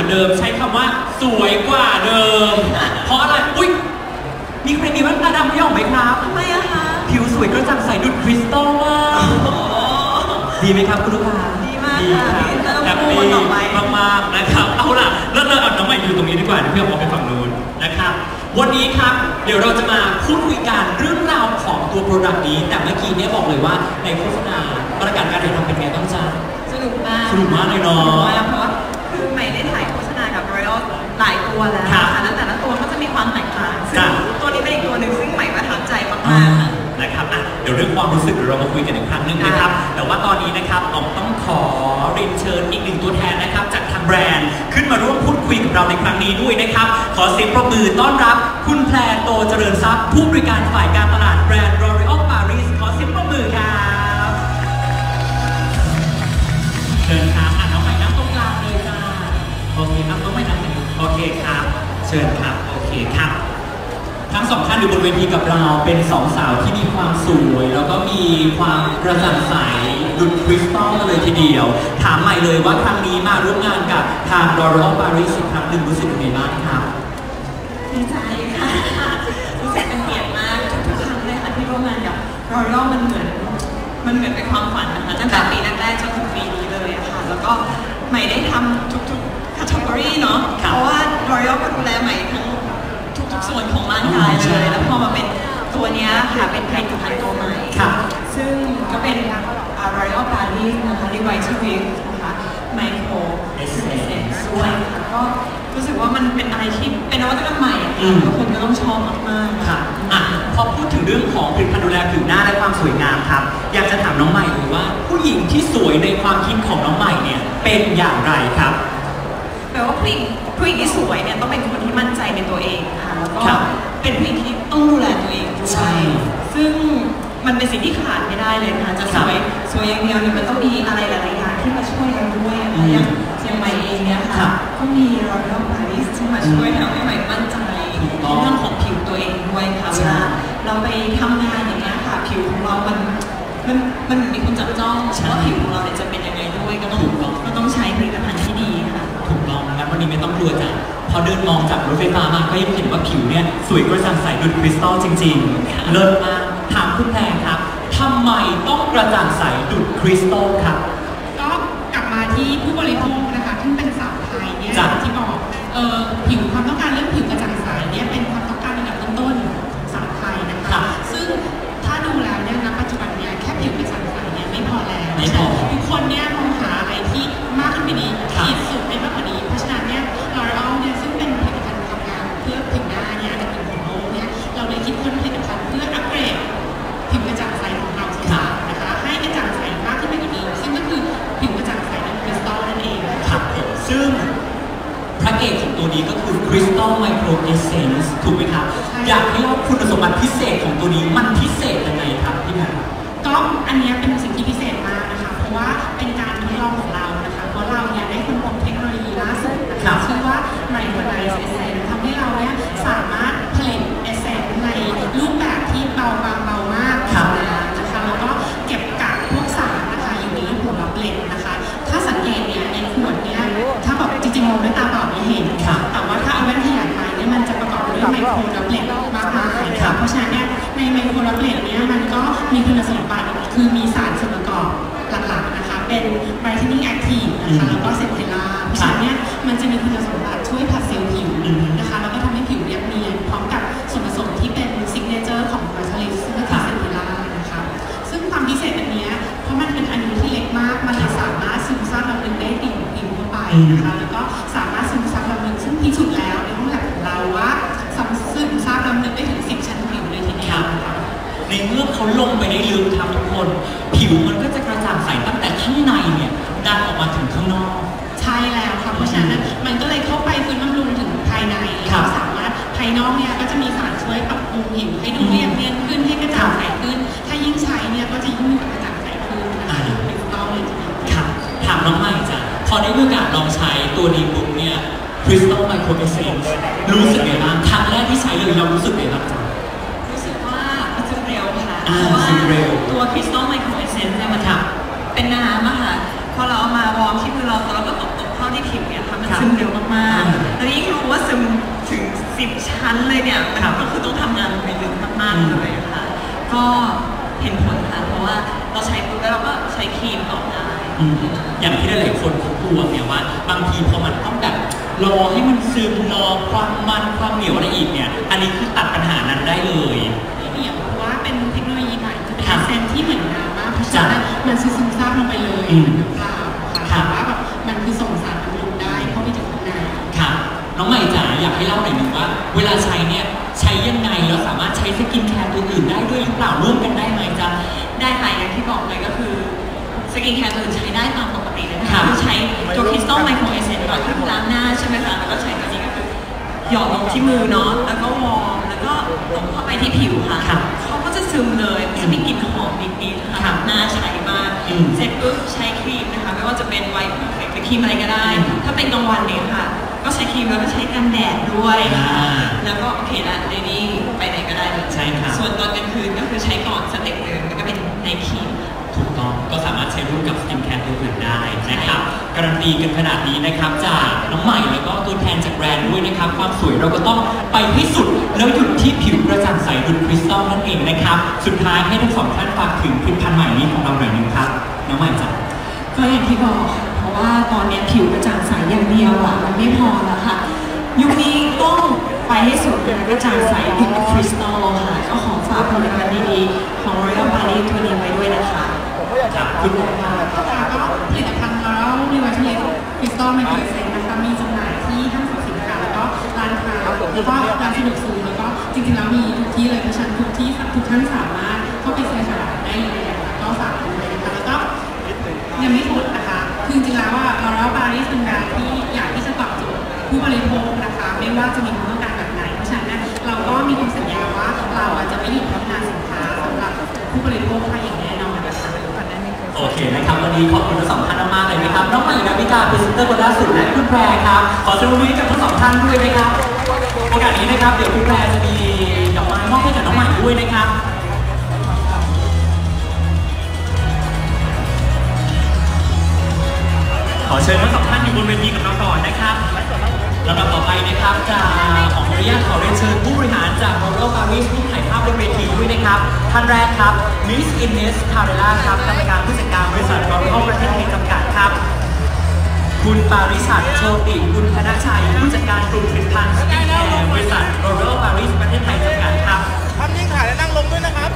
เดิมใช้คำว่าสวยกว่าเดิมเพราะอะไรอุ้ยมีใครมีแว่นตาดำไม่ออกไหมครับทำไมอะคะผิวสวยกระจ่างใสดุจคริสตัลมากดีไหมครับคุณลูกค้าดีมากค่ะแฮปปี้มากๆนะครับเอาล่ะแล้วเราเอาน้องใหม่อยู่ตรงนี้ดีกว่าเดี๋ยวพี่เอาไปฝั่งนู้นนะครับวันนี้ครับเดี๋ยวเราจะมาพูดคุยกันเรื่องราวของตัวโปรดักต์นี้แต่เมื่อกี้เนี่ยบอกเลยว่าในโฆษณาประกาศการถ่ายทำเป็นไงบ้างจ๊ะสนุกมากเลยเนาะเพราะคือใหม่ได้ถ่ายโฆษณากับ Royal หลายตัวแล้วค่ะแล้วแต่ละตัวก็จะมีความแตกต่างซึ่งตัวนี้เป็นอีกตัวหนึ่งซึ่งใหม่ประทับใจมากๆนะครับเดี๋ยวเรื่องความรู้สึกเรามาคุยกันอีกครั้งหนึ่งนะครับแต่ว่าตอนนี้นะครับต้องขอเรียนเชิญอีกหนึ่งตัวแทนนะครับจากทางแบรนด์ขึ้นมาร่วมพูดคุยกับเราในครั้งนี้ด้วยนะครับขอเสียงปรบมือต้อนรับคุณแพรโตเจริญทรัพย์ผู้บริการฝ่ายการตลาดแบรนด์ L'Oréal Paris ขอเสียงปรบมือครับเชิญครับน้องใหม่นั่งตรงกลางเลยจ้าโอเคครับน้องใหม่นั่งโอเคครับเชิญครับโอเคครับทั้งสองท่านอยู่บนเวทีกับเราเป็นสองสาวที่มีความสวยแล้วก็มีความกระจ่างใสดุจคริสตัลเลยทีเดียวถามใหม่เลยว่าครั้งนี้มาร่วมงานกับทาง L'Oréal Paris อีกครั้งหนึ่งรู้สึกยังไงบ้างครับดีใจค่ะรู้สึกเป็นเกียรติมากทุกครั้งเลยค่ะที่ร่วมงานกับ L'Oréal มันเหมือนเป็นความฝันนะคะตั้งแต่ปีแรกๆจนถึงปีนี้เลยอะค่ะแล้วก็ใหม่ได้ทำทุกๆ category เนาะเพราะว่า L'Oréal ก็ดูแลใหม่ทั้งทุกส่วนของร่างกายเลยแล้วพอมาเป็นตัวนี้ค่ะเป็นผลิตภัณฑ์ตัวใหม่ซึ่งก็เป็น L'Oréal Paris นะคะ Revitalift นะคะไมโครเอสเซนส์ด้วยก็รู้สึกว่ามันเป็นอะไรที่เป็นนวัตกรรมใหม่ทุกคนก็ต้องชอบมากๆค่ะพอพูดถึงเรื่องของผลิตภัณฑ์ดูแลผิวหน้าและความสวยงามครับอยากจะถามน้องใหม่เลยว่าผู้หญิงที่สวยในความคิดของน้องใหม่เนี่ยเป็นอย่างไรครับแปลว่าผู้หญิงที่สวยเนี่ยต้องเป็นคนที่มั่นใจในตัวเองค่ะแล้วก็เป็นผู้หญิงที่ต้องดูแลตัวเองด้วยซึ่งมันเป็นสิ่งที่ขาดไม่ได้เลยค่ะจะสวยอย่างเดียวเนี่ยมันต้องมีอะไรหลายๆอย่างที่มาช่วยเราด้วยอย่างเชียงใหม่เองเนี่ยค่ะก็มี L'Oréal Paris ที่มาช่วยทำให้ใหม่มั่นใจในเรื่องของผิวตัวเองด้วยค่ะเวลาเราไปทำงานอย่างเงี้ยค่ะผิวของเรามันมีคนจับจ้องว่าผิวของเราเนี่ยจะเป็นยังไงด้วยก็ต้องใช้ผลิตภัณฑ์ที่ดีค่ะถูกต้องงั้นวันนี้ไม่ต้องกลัวจ้ะพอเดินมองจากรถไฟฟ้ามาก็ยังเห็นว่าผิวเนี่ยสวยกระจ่างใสดุจคริสตัลจริงๆเลิศมากถามคุณแพรครับทำไมต้องกระจ่างใสดุจคริสตัลครับก็กลับมาที่ผู้บริโภคนะคะที่เป็นสาวไทยเนี่ยที่บอกผิวความต้องการเรื่องผิวกระจ่างใสเนี่ยเป็นความต้องการระดับต้นๆของสาวไทยนะคะซึ่งถ้าดูแล้วเนี่ยณปัจจุบันเนี่ยแค่ผิวกระจ่างใสเนี่ยไม่พอแล้วทุกคนเนี่ยมองหาอะไรที่มากขึ้นไปนี้ขีดสุดไปมากกว่านี้เพราะฉะนั้นเนี่ย L'Oréal เนี่ยซึ่งเป็นผลิตภัณฑ์ความงามเพื่อผิวหน้าเนี่ยอันดับหนึ่งของโลกเนี่ยเราเลยคิดค้นผลิตภัณฑ์เพื่ออัปเกรดผิวกระจ่างใสของเรานะคะให้กระจ่างใสมากขึ้นไปกว่านี้ซึ่งก็คือผิวกระจ่างใสในคริสตัลนั่นเองครับซึ่งพระเอกของตัวนี้ก็คือ Crystal Micro Essence ถูกไหมครับอยากให้เล่าคุณสมบัติพิเศษของตัวนี้มันพิเศษยังไงครับพี่แพรก็อันนี้เป็นสิ่งที่พิเศษมากนะคะเพราะว่าเป็นการทดลองของเรานะคะเพราะเราเนี่ยได้ค้นพบเทคโนโลยีล่าสุดนะคะชื่อว่า Micronized Essence ทำให้เราเนี่ยสามารถผลิต Essence ในรูปแบบที่เบาบางเบามากนะคะแล้วก็เก็บกักพวกสารนะคะอยู่ในรูปของเราเบลนด์นะคะถ้าสังเกตเนี่ยในขวดเนี่ยถ้าแบบจริงๆมองด้วยตาเปล่าไม่เห็นแต่ว่าถ้าเอาแว่นขยายไปเนี่ยมันจะประกอบด้วยไมโครดับเบิลมากมายค่ะเพราะฉะนั้นเนี่ยในไมโครดับเบิลเนี่ยมันก็มีคุณสมบัติคือมีสารส่วนประกอบหลักๆนะคะเป็น brightening active นะคะแล้วก็เซนเทลาเพราะฉะนั้นเนี่ยมันจะมีคุณสมบัติช่วยผัดเซลล์ผิวนะคะแล้วก็ทำให้ผิวเรียบเนียนพร้อมกับส่วนผสมที่เป็น signature ของ Vitalis ซึ่งก็คือเซนเทลานะคะซึ่งความพิเศษอันนี้เพราะมันเป็นอนุที่เล็กมากมันเลยสามารถซึมซับลำลึกได้ดีผิวทั่วไปนะคะแล้วก็สามารถซึมซับลำลึกซึ่งพิสูจน์แล้วในห้องแลบของเราว่าซึมซับลำลึกได้ถึง10 ชั้นผิวเลยทีเดียวในเมื่อเขาลงไปในลึกทำทุกคนผิวมันก็จะกระจ่างใสตั้งแต่ข้างในเนี่ยดันออกมาถึงข้างนอกใช่แล้วค่ะเพราะฉะนั้นมันก็เลยเข้าไปฟื้นบำรุงถึงภายในแล้วสามารถภายนอกเนี่ยก็จะมีสารช่วยปรับปรุงผิวให้ดูเรียบเนียนขึ้นให้กระจ่างใสขึ้นถ้ายิ่งใช้เนี่ยก็จะยิ่งกระจ่างใสขึ้นนะคะเป็นต้องเลยทีเดียวครับถามน้องใหม่จ้ะพอได้มีโอกาสลองใช้ตัวนี้ปุ๊บเนี่ย Crystal Micro Essence รู้สึกไงบ้างครั้งแรกที่ใช้เลยเรารู้สึกไงบ้างจ๊ะรู้สึกว่ามันซึมเร็วค่ะเพราะว่าตัว Crystal Micro Essence เนี่ยมันเป็นน้ำอะค่ะพอเราเอามาวอร์มที่มือเราแล้วก็ตบเข้าที่ผิวเนี่ยค่ะมันซึมเร็วมาก 10 ชั้นเลยเนี่ยมันก็คือต้องทำงานไปลึกมากๆเลยค่ะก็เห็นผลค่ะเพราะว่าเราใช้ปุ๊บแล้วเราก็ใช้ครีมต่อได้อย่างที่หลายๆคนเขากลัวเนี่ยว่าบางทีพอมันต้องแบบรอให้มันซึมรอความมันความเหนียวอะไรอีกเนี่ยอันนี้คือตัดปัญหานั้นได้เลยไม่เหนียวเพราะว่าเป็นเทคโนโลยีใหม่จะเป็นเซนที่เหมือนน้ำมากเพราะฉะนั้นมันซึมซาบลงไปเลยน้ำเปล่าค่ะว่าแบบมันคือส่งสารบำรุงได้เข้าไปถึงข้างในค่ะน้องใหม่จ๋าอยากให้เล่าหน่อยนึงว่าเวลาใช้เนี่ยใช้ยังไงแล้วสามารถใช้สกินแคร์ตัวอื่นได้ด้วยหรือเปล่าร่วมกันได้ไหมจ๊ะได้ค่ะอย่างที่บอกเลยก็คือสกินแคร์ตัวอื่นใช้ได้ตามปกติเลยนะคะคือใช้ตัวคริสตัลไมโครเอเซนต์ก่อนที่ล้างหน้าใช่ไหมคะแล้วก็ใช้ตัวนี้ก็คือหยอดลงที่มือเนาะแล้วก็วอร์มแล้วก็ตบเข้าไปที่ผิวค่ะเขาก็จะซึมเลยจะมีกลิ่นหอมนิดๆค่ะน่าใช้มากเสร็จปุ๊บใช้ครีมนะคะไม่ว่าจะเป็นไวท์เพอร์เฟคต์หรือครีมอะไรก็ได้ถ้าเป็นกลางวันเนี่ยค่ะก็ใช้ครีมแล้วก็ใช้กันแดดด้วยแล้วก็โอเคละในนี้ไปไหนก็ได้เลยใช่ค่ะส่วนตอนกลางคืนก็คือใช้ก่อนสเต็ปเดิมแล้วก็เป็นในครีมถูกต้องก็สามารถใช้ร่วมกับสกินแคร์ตัวอื่นได้นะครับการันตีกันขนาดนี้นะครับจากน้องใหม่แล้วก็ตัวแทนจากแบรนด์ด้วยนะครับความสวยเราก็ต้องไปให้สุดแล้วหยุดที่ผิวกระจ่างใสดุจคริสตัลนั่นเองนะครับสุดท้ายให้ทั้งสองท่านฝากถึงผลิตภัณฑ์ใหม่นี้ของเราหน่อยนึงครับน้องใหม่จ้ะก็อย่างที่บอกค่ะเพราะว่าตอนนี้ผิวกระจ่างใสอย่างเดียวอ่ะมันไม่พอแล้วค่ะยุคนี้ต้องไปให้สุดกระจ่างใสดุจคริสตัลค่ะก็ขอฝากผลิตภัณฑ์ดีๆของ Royal Bali ตัวนี้ไว้ด้วยนะคะครับคุณก็ผลิตภัณฑ์ Royal Bali คริสตัลไมโครเซนนะคะมีจำหน่ายที่ห้างสรรพสินค้าแล้วก็ร้านค้าแล้วก็ร้านสะดวกซื้อแล้วก็จริงๆแล้วมีทุกที่เลยเพราะฉะนั้นทุกที่ทุกท่านสามารถเข้าไปซื้อได้เลยก็ฝากด้วยนะคะแล้วก็ยังไม่หมดนะคะคือจริงๆแล้วว่า Royal Bali เป็นแบรนด์ที่อยากที่จะตอบโจทย์ผู้บริโภคนะคะไม่ว่าจะมีความต้องการแบบไหนเพราะฉะนั้นเราก็มีคำสัญญาว่าเราจะไม่หยุดพัฒนาสินค้าสำหรับผู้บริโภคให้อย่างแน่นอนนะคะโอเคนะครับวันนี้ขอบคุณทั้งสองท่านมากเลยนะครับน้องใหม่ดาวิกาพรีเซนเตอร์คนล่าสุดและคุณแพรครับขอเชิญวันนี้กับทั้งสองท่านด้วยนะครับโอกาสนี้นะครับเดี๋ยวคุณแพรจะมีดอกไม้มอบให้กับน้องใหม่ด้วยนะครับขอเชิญทั้งสองท่านอยู่บนเวทีกับเราก่อนนะครับลำดับต่อไปนะครับจะขออนุญาตขอเรียนเชิญผู้บริหารจาก Royal Paris ที่ถ่ายภาพบนเวทีด้วยนะครับท่านแรกครับ Miss Ines Carrera ครับกรรมการผู้จัดการบริษัท Royal ประเทศไทยจำกัดครับคุณปาริชัดโชติคุณธนชัยผู้จัดการกลุ่มผลิตภัณฑ์สกินแคร์บริษัท Royal Paris ประเทศไทยจำกัดครับทำยิ่งถ่ายและนั่งลงด้วยนะครับ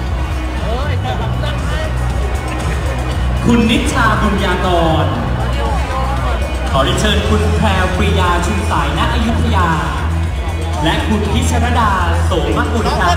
คุณนิชชาบุญญากรขอเรียนเชิญคุณแพรวปรียาชุมสายณอยุธยาและคุณพิชรดาโสมกุลครับ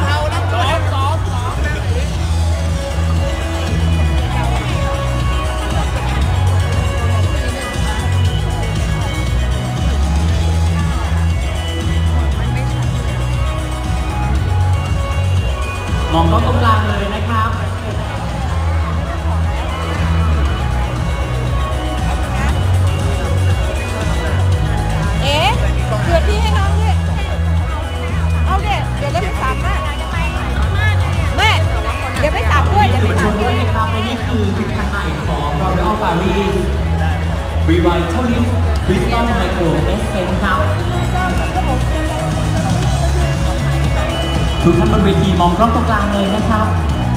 มองกล้องตรงกลางเลยนะครับเกิดที่ให้น้องด้วยเอาเด็กเดี๋ยวเล่นไปสามแม่เดี๋ยวไปสามด้วยเดี๋ยวไปสามด้วยนะครับนี่คือผลิตภัณฑ์ใหม่ของ Royal Paris Revitalift Crystal Micro Essence ครับทุกท่านบนเวทีมองกล้องตรงกลางเลยนะครับ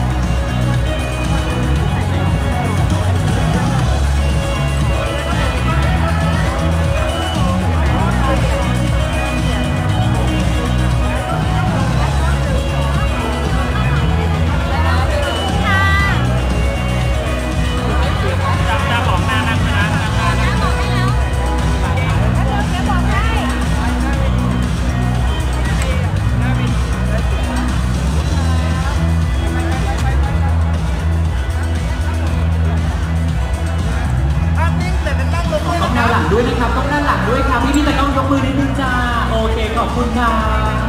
ด้วยนะครับต้องด้านหลังด้วยครับพี่ๆแต่ต้องยกมือนิดนึงจ้าโอเคขอบคุณค่ะ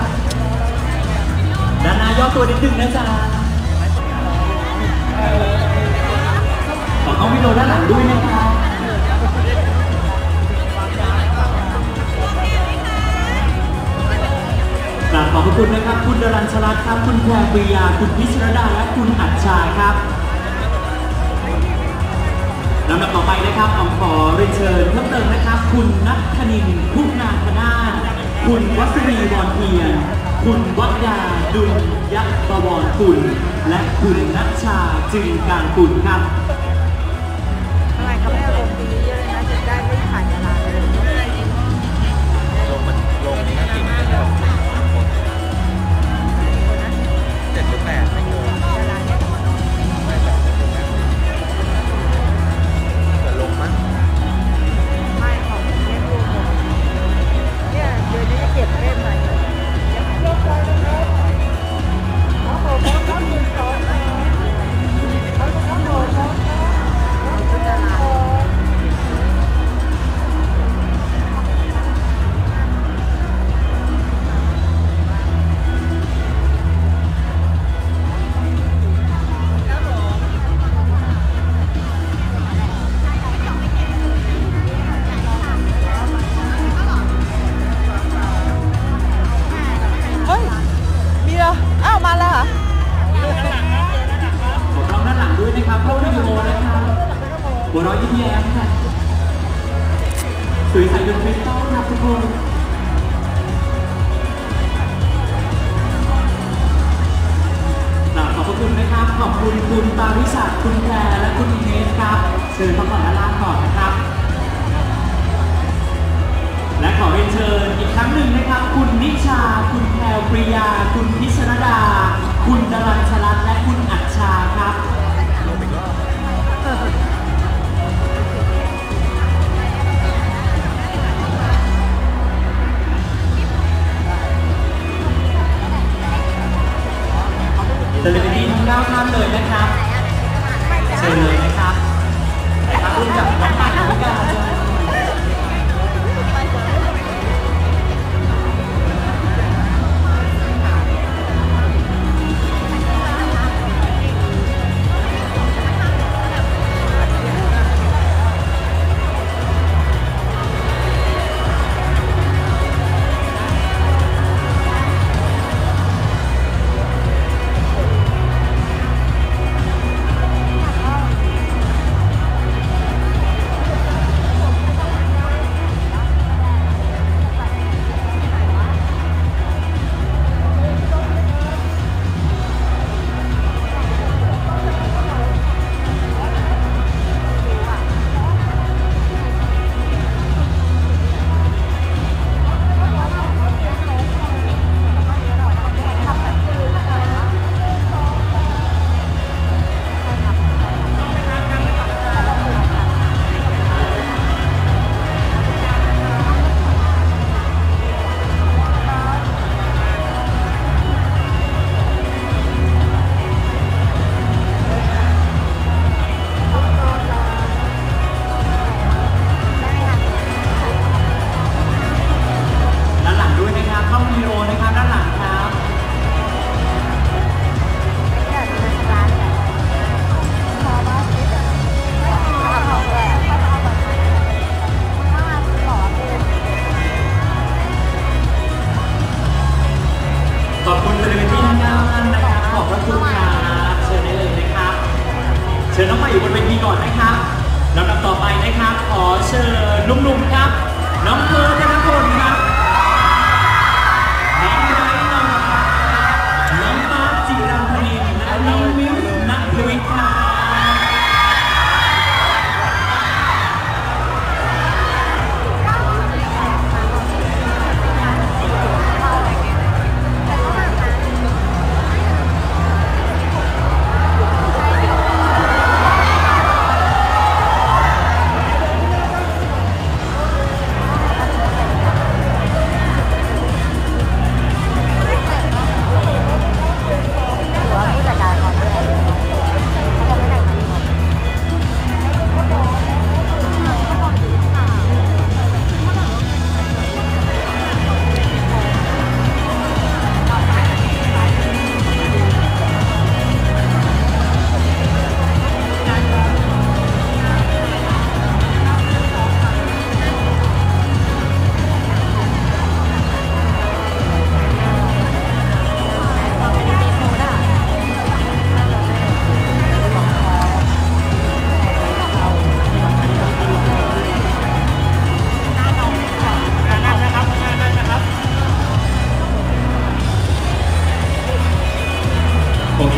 ด้านหน้าย่อตัวนิดนึงนะจ๊ะขอเข้าวิดีโอด้านหลังด้วยนะครับกราบขอบคุณนะครับคุณดรัญชรัตน์ครับคุณแพรปรียาคุณพิชรดาและคุณอัจฉาครับลำดับต่อไปนะครับขอเรียนเชิญเพิ่มเติมนะครับคุณนัทธนิน พุนาคนาถคุณวัชรีวรเทียนคุณวัดยาดุลยักษ์บวรกุลและคุณนัชชาจึงการกุลครับทำไมเขาไม่เอาลงปีนี้เยอะเลยนะจะได้ไม่ขาดเวลาเลยลงมันลงนี่น่าติดเลยนะ7 หรือ 8ไม่เกินเวลาเนี้ยไม่8ไม่เกินจะลงมั้ยไม่ของเนี้ยรวมหมดเนี่ยเดี๋ยวนี้จะเก็บเล่มไปยกไปนะครับโอ้โหเขามีสองเขาโดนเขาจะลา เฮ้ย มีเหรอ อ้าว มาแล้วเหรอขอร้องด้านหลังด้วยนะครับเข้าวิดีโอนะครับหัวเราะยิ้มแย้มค่ะสวยใสจนคริสตัลครับทุกคนขอบคุณนะครับขอบคุณคุณปาริชาคุณแพรและคุณอินเนสครับเชิญพักผ่อนด้านล่างก่อนนะครับและขอเรียนเชิญอีกครั้งหนึ่งนะครับคุณนิชาคุณแพรปริยาคุณพิชรดาคุณดรัญชลัตน์และคุณอัจฉาครับเซเลบริตี้ทั้ง9ท่านเลยนะครับเชิญเลยนะครับครับร่วมกับน้องปัดน้องกาชิญน้องมาอยู่บนเวทีก่อนนะครับลำดับต่อไปนะครับขอเชิญหนุ่มๆครับน้องเพิร์ลธนพลครับน้องไบรท์น้องปาจิรัมพนินและน้องมิวนัทวิทย์ครับ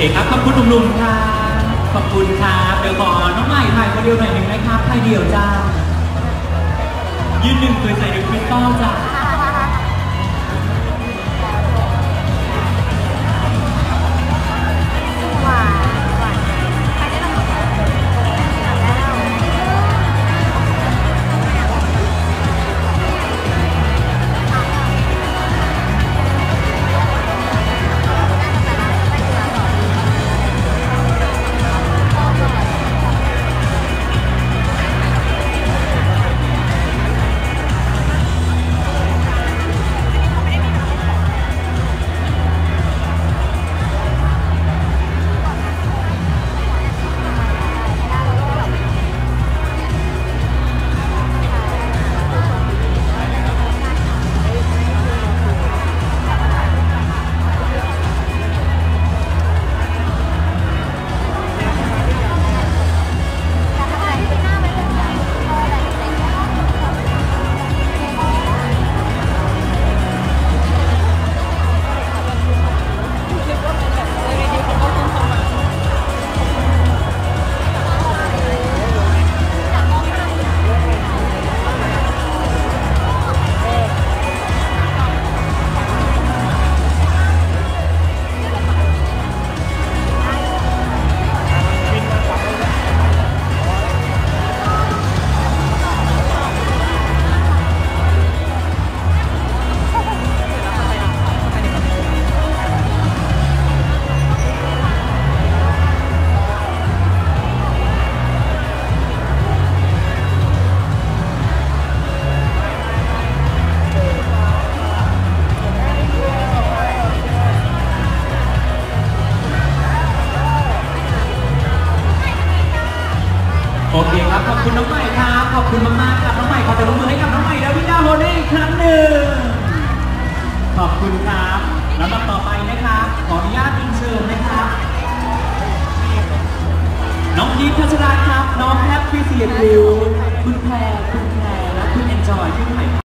ครับขอบคุณหนุ่มๆครับขอบคุณครับเดี๋ยวขอน้องใหม่ถ่ายคนเดียวหน่อยหนึ่งนะครับถ่ายเดี่ยวจ้ายืนหนึ่งเคยใส่ในคริสตัลจ้าโอเคครับขอบคุณน้องใหม่ครับขอบคุณมากๆครับน้องใหม่ขอเสียงปรบมือให้กับน้องใหม่ดาวิกาโฮเน่อีกครั้งหนึ่งขอบคุณครับลำดับต่อไปนะครับขออนุญาตเรียนเชิญนะครับน้องพีทพัชราครับน้องแฮปปี้เสียริวคุณแพรและคุณเอนจอยที่ใหม่